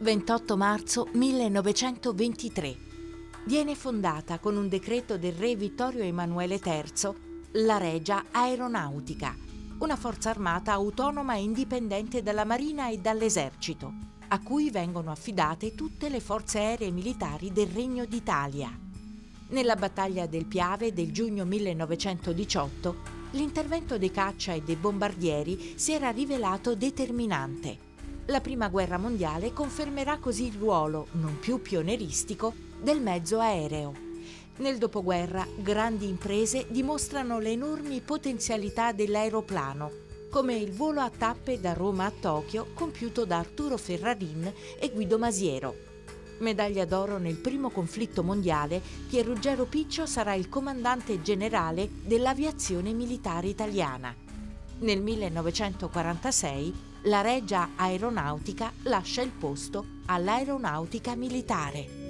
28 marzo 1923. Viene fondata con un decreto del re Vittorio Emanuele III la Regia Aeronautica, una forza armata autonoma e indipendente dalla Marina e dall'Esercito, a cui vengono affidate tutte le forze aeree militari del Regno d'Italia. Nella battaglia del Piave del giugno 1918, l'intervento dei caccia e dei bombardieri si era rivelato determinante. La Prima Guerra Mondiale confermerà così il ruolo, non più pionieristico, del mezzo aereo. Nel dopoguerra, grandi imprese dimostrano le enormi potenzialità dell'aeroplano, come il volo a tappe da Roma a Tokyo compiuto da Arturo Ferrarin e Guido Masiero. Medaglia d'oro nel primo conflitto mondiale, Pier Ruggero Piccio sarà il comandante generale dell'aviazione militare italiana. Nel 1946 la Regia Aeronautica lascia il posto all'Aeronautica Militare.